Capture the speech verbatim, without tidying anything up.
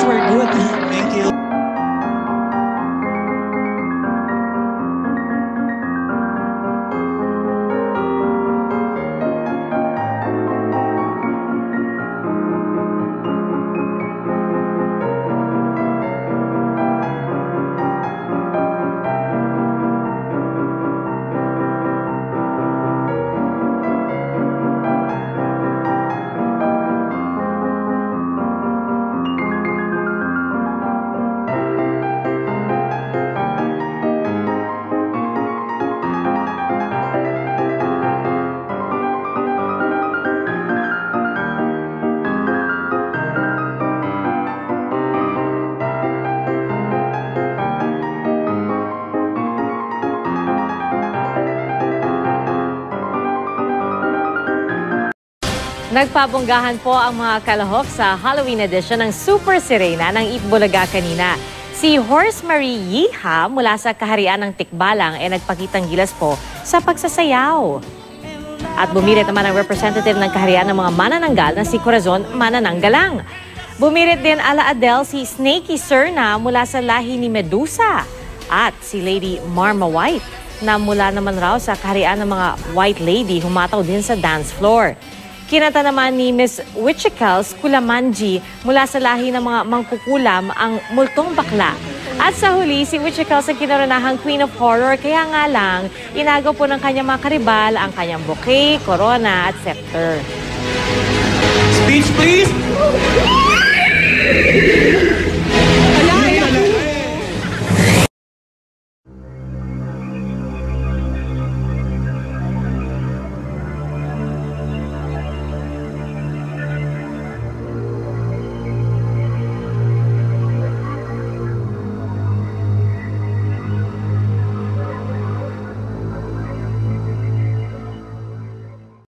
we're good. Thank you. Nagpabonggahan po ang mga kalahok sa Halloween edition ng Super Sireyna ng Eat Bulaga kanina. Si Horse Marie Yiha mula sa kaharian ng Tikbalang ay nagpakitang gilas po sa pagsasayaw. At bumirit naman ang representative ng kaharian ng mga manananggal na si Corazon Manananggalang. Bumirit din ala Adele si Snakey Sireyna mula sa lahi ni Medusa at si Lady Marma White na mula naman raw sa kaharian ng mga White Lady humataw din sa dance floor. Kinanta naman ni Miss Wichikals Kulamanji mula sa lahi ng mga mangkukulam ang Multong Bakla. At sa huli, si Wichikals ang kinaranahang Queen of Horror, kaya nga lang, inagaw po ng kanyang mga karibal ang kanyang bouquet, corona at scepter. Speech, please!